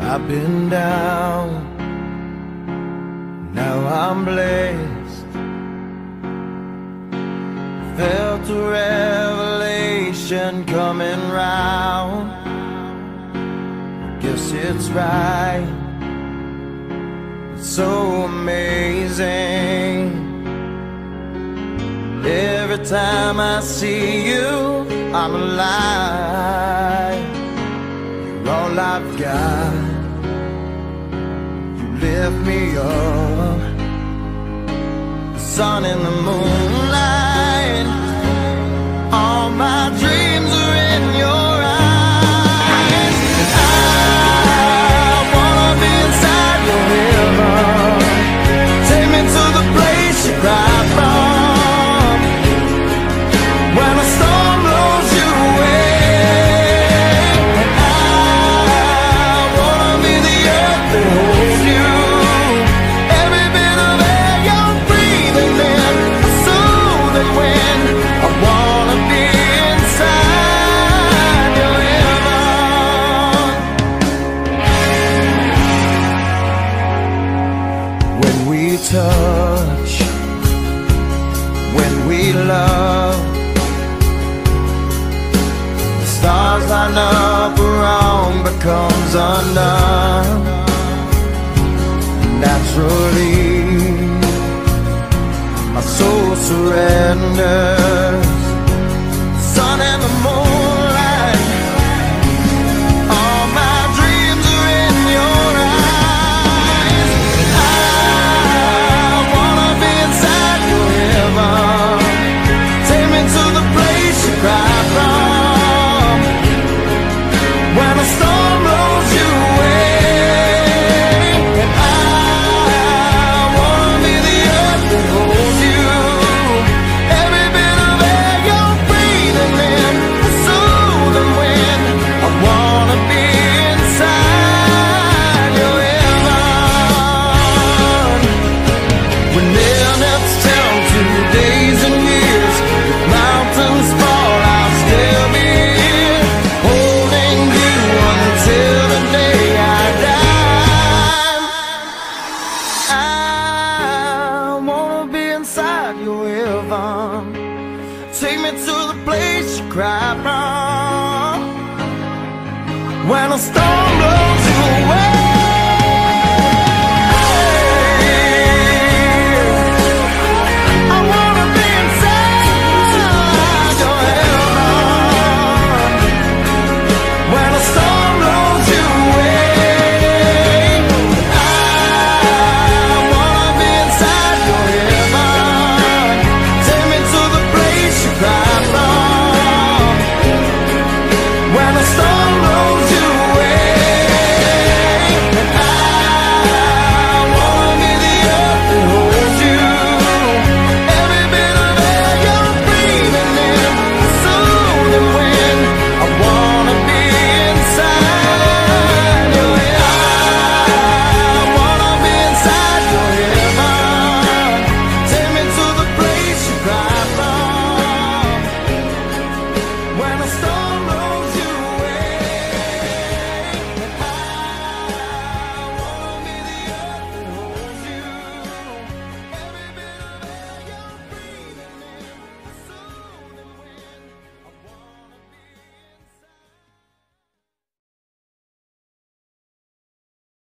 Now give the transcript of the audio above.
I've been down, now I'm blessed. Felt a revelation coming round. Guess it's right, it's so amazing. Every time I see you, I'm alive. You're all I've got, you lift me up. The sun and the moonlight, all my dreams are in your eyes. And I wanna be inside your heaven. Take me to the place you cry from, when a storm blows you away. And I wanna be the earth that holds you, every bit of air you're breathing in, a soul that when I wanna be inside your heaven. When we touch, when we love, the stars line up, wrong becomes undone. Naturally, my soul surrenders. The sun and the moonlight, all my dreams are in your eyes. I wanna be inside your heaven. Take me to the place you cry from, when a storm blows you away. And I wanna be the earth that holds you, every bit of air you're breathing in, a soul that when I wanna be inside your heaven. When minutes turn to days and years, if mountains fall, I'll still be here, holding you until the day I die. I wanna be inside your heaven. Take me to the place you cry from, when a storm